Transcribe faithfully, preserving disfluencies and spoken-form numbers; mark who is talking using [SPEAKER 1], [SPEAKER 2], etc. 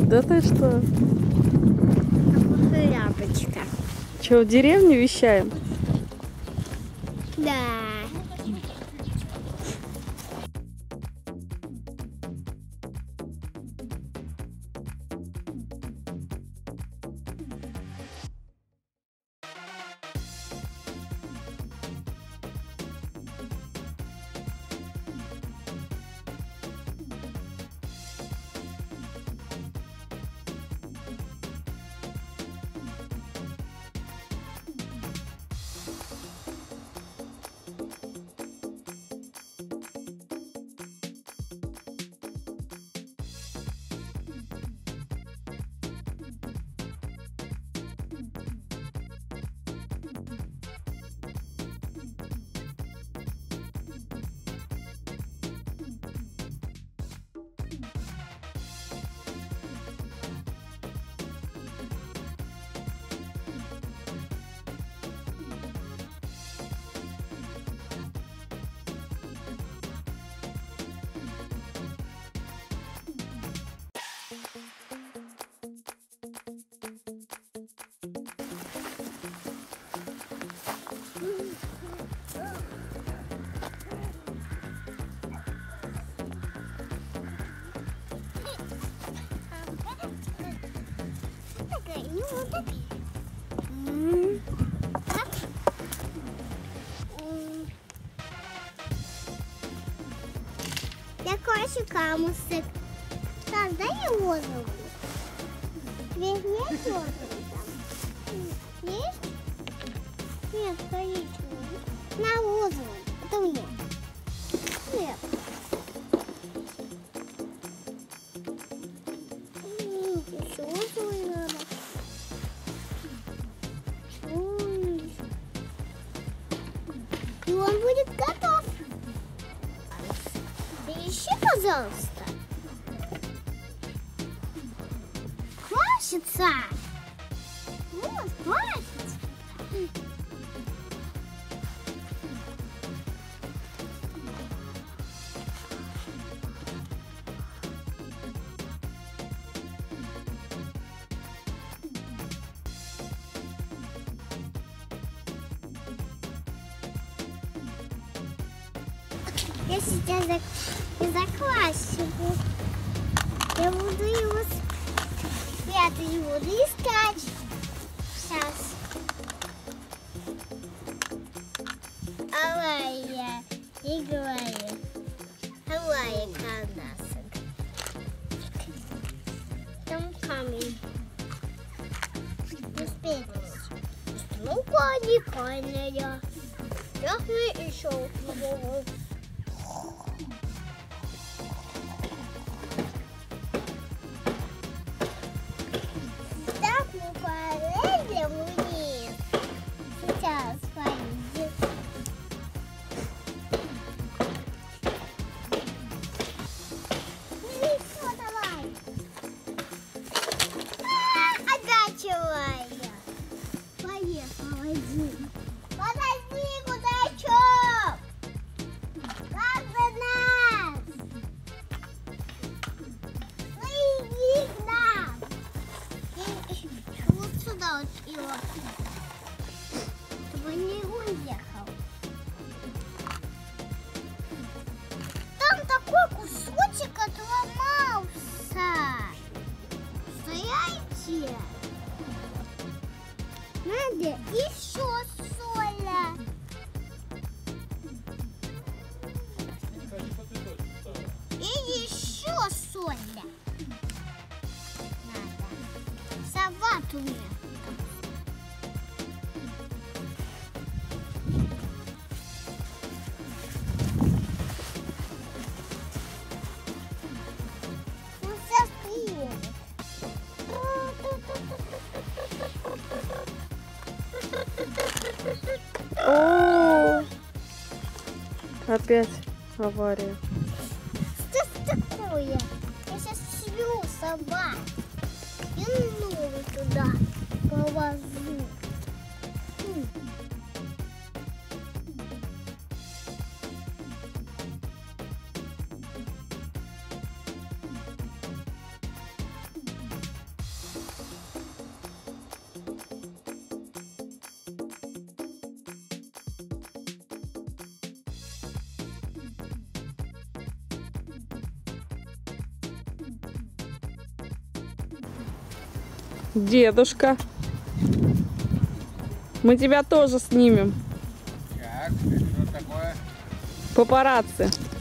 [SPEAKER 1] Да ты что?
[SPEAKER 2] Ляпочка.
[SPEAKER 1] Че, в деревню вещаем?
[SPEAKER 2] Да. Якось камусик. Так, дай его зовут. Ведь нет розовый там? Есть? Нет, коричневый. На розовый. Это мне. Нет. Еще розовый надо. Ой. И он будет готов. Ищи, пожалуйста. Красится. Вот, красится. Я сейчас зак... закрасиваю. Я буду его спрятать, буду искать. Сейчас. Алая играет. Алая канасок. Там камень. Успеть. Ну-ка, не каная. Я еще попробую. Чтобы не уехал. Там такой кусочек отломался. Стояйте. Надо еще соля. И еще соля. Надо. Салат у меня.
[SPEAKER 1] О, опять авария.
[SPEAKER 2] Что такое? Я сейчас шью собак. Я новую туда повозу.
[SPEAKER 1] Дедушка. Мы тебя тоже снимем.
[SPEAKER 3] Так, что такое?
[SPEAKER 1] Папарацци.